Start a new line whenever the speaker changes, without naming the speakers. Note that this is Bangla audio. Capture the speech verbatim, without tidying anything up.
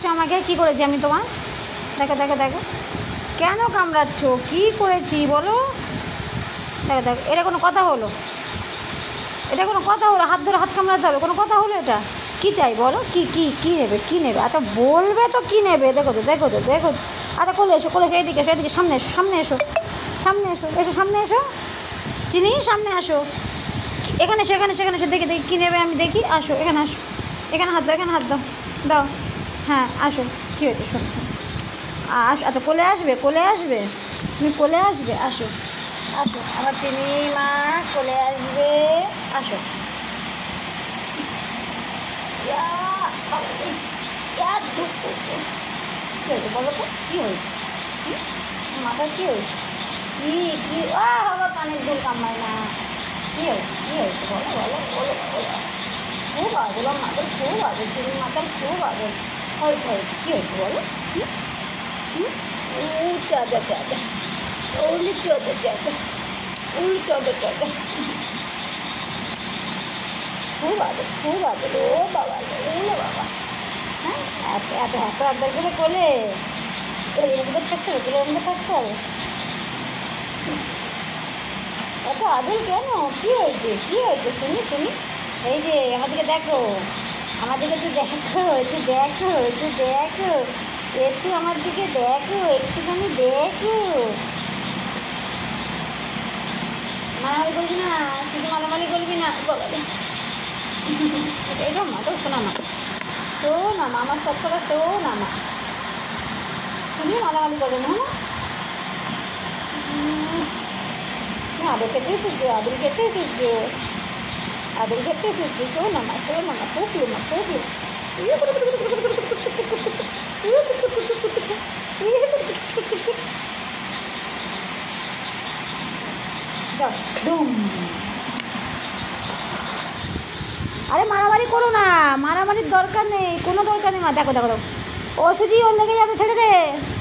আমাকে কি করেছি আমি তোমার? দেখো দেখো দেখো, কেন কামড়াচ্ছ? কি করেছি বলো? দেখো দেখো, এটা কোনো কথা হলো? এটা কোনো কথা হলো? হাত ধরে হাত কামড়াতে হবে, কোনো কথা হলো এটা? কি চাই বলো? কি কি কি নেবে? কি নেবে? আচ্ছা বলবে তো কি নেবে? দেখো তো দেখো তো দেখো। আচ্ছা কোলে এসো, কোলে এসো, এইদিকে এসো, এইদিকে সামনে এসো, সামনে এসো, সামনে এসো, এসো সামনে এসো, চিনি সামনে আসো, এখানে এসো, এখানে সেখানে এসো, দেখি দেখি কী নেবে আমি দেখি। আসো এখানে, আসো এখানে, হাত দাও, এখানে হাত দাও, দাও। হ্যাঁ আসো, কী হয়েছে শোনো? আসো, আচ্ছা কোলে আসবে, কোলে আসবে, তুমি কোলে আসবে, আসো আসো আমার চিনি মা, কোলে আসবে, আসো। ইয়া, ইয়া, ধুর, ধুর, ধুর। কী হয়েছে বলো তো? কী হয়েছে? মাথার কী হয়েছে? কী কী আহ আমার কানের দুল কামায় না। কী হয়েছে? কী হয়েছে বলো বলো বলো বলো। খুব আদল মাথার, খুব আদল, চিনি মাথার খুব আদল হয়েছে হয়েছে। কী হয়েছে বলো? হুম হুম ও চাঁদা চাঁদা, ওলি চাঁদা চাঁদা, ওলি চাঁদা চাঁদা, খুব আদর খুব আদর। ও বাবা, ওলে বাবা। হ্যাঁ এত এত এত আদর করে কোলে এর মধ্যে থাকতে হবে, কোলের মধ্যে থাকতে হবে। এত আদর কেন? কী হয়েছে? কী হয়েছে শুনি শুনি। এই যে আমাদেরকে দেখো, আমাদেরকে তুই দেখো, একটু দেখো, একটু দেখো, একটু আমার দিকে দেখো, একটুখানি দেখো। মালামালি করবি না, শুধু মালামালি করবি না বলে। এটা মা তো শোনা মা, শোনা মা, আমার সব কথা শোনা মা, শুনি মালামালি করবে না। আদর খেতে এসেছো, আদর খেতে এসেছো, আদর খেতে এসেছো, শোনা মা, শোনা মা, পুকলো মা, পুকলো। আরে মারামারি করো না, মারামারির দরকার নেই, কোনো দরকার নেই মা। দেখো দেখো দেখো, ও সুজি ওর লেগে যাবে, ছেড়ে দে।